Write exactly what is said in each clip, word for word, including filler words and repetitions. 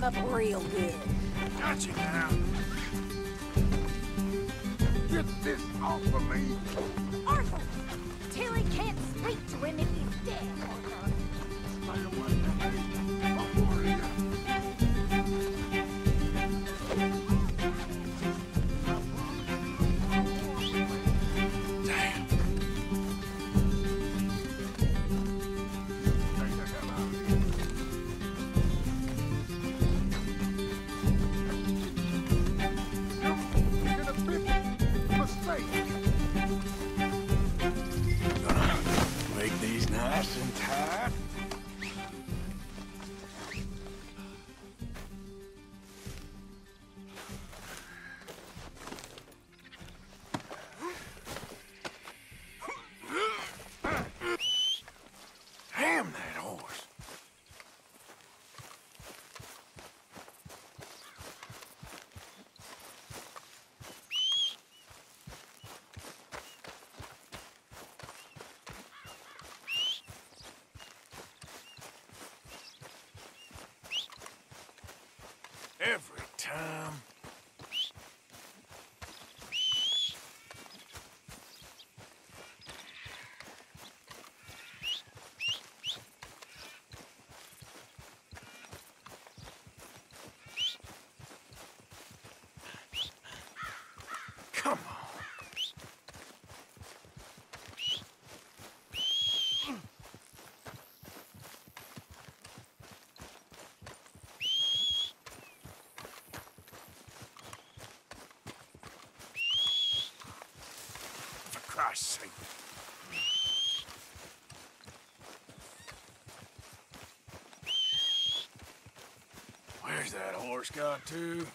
him up real good. Got you now. Get this off of me. Arthur! Tilly can't speak to him if he's dead. Stay away from me. I'll warn you. Damn. Stay the hell out of here. You're making a big mistake. Gonna make these nice and tight. Damn that horse. Every time. Come on. For Christ's sake. Where's that horse got to?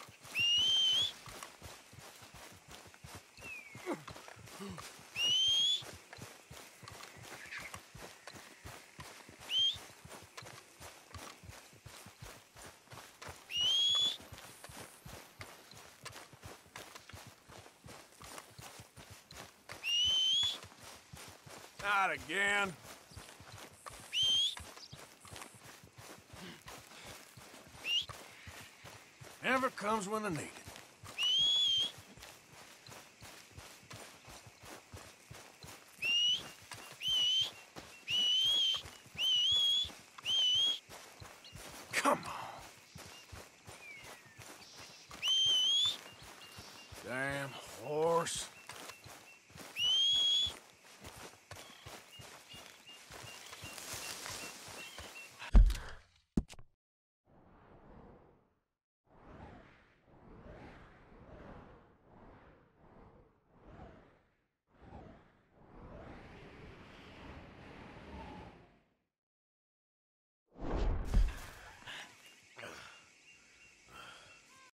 Not again. Never comes when I need it.